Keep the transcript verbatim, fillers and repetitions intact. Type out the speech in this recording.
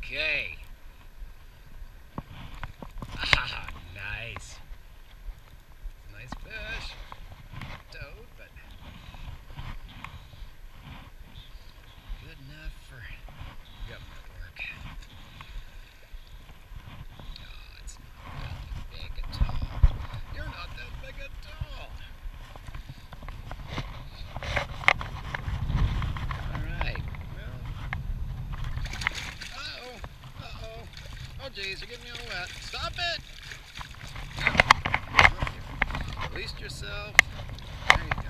Okay. Ah, nice. Nice fish. Toad, but good enough for government work. Oh, it's not that big at all. You're not that big at all. Alright, well. Uh-oh, uh-oh. Oh, geez, you're getting me all wet. Stop it! Release yourself. There you go.